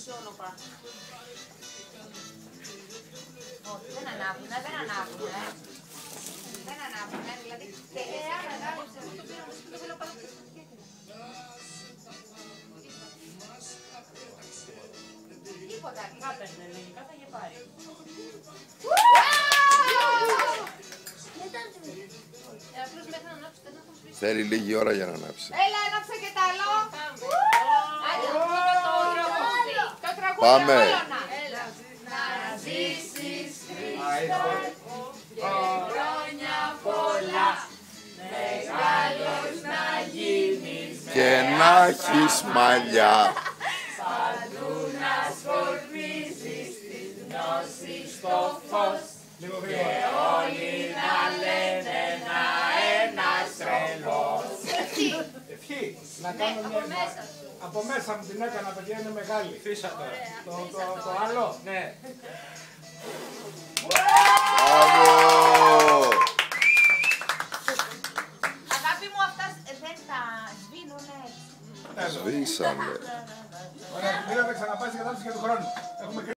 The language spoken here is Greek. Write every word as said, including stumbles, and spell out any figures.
σιόνοπα. Όχι, δεν ανάβουνε, δεν ανάβουνε. Δεν ανάβουνε, δηλαδή. Εάν ανάβουνε, το πήραμε στο θέλω πάνω. Τίποτα. Κάπερνε, λογικά θα είχε πάρει. Θέλει λίγη ώρα για να ανάψει. Έλα, ανάψε και τ' άλλο. Το τραγούδι Πάμε. όλωνα. Να ζήσεις Χριστέ και χρόνια πολλά, μεγάλος να γίνεις Και να έχεις μαλλιά. παντού να σκορπίζεις τη γνώση στο φως και όλοι να λένε να ένας τρελός. Ευχή, να κάνω μια... Από μέσα μου την έκανα, παιδιά, είναι μεγάλη. Φύσα τώρα. Το, το, το άλλο. Ναι. Μπράβο! Αγάπη μου, αυτά δεν τα σβήνουνε. Σβήσανε. Ωραία, μην θα ξαναπάει στην κατάσταση για τον χρόνο. Έχουμε